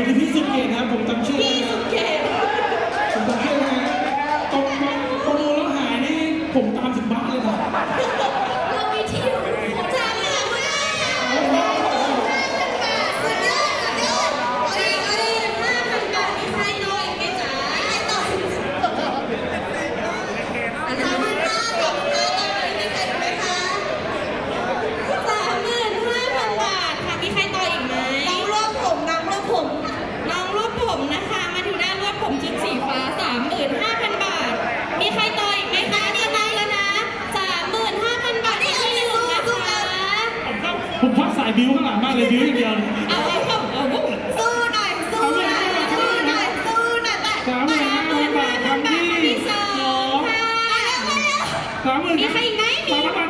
อยู่ที่พี่สุเกตนะครับผมจำชื่อได้นะผมจำชื่อได้นะตรงแล้วหายนี่ผมตามถึงบ้านเลยนะเรามีที่อยู่จากเหนือมาผมพักสายบิ้วข้างหลังมากเลยบิ้วอย่างเดียวเอาสู้หน่อยสู้หน่อยสู้หน่อยสู้หน่อย 35,000 บาทคำที่2 มีใครอีกไหมมี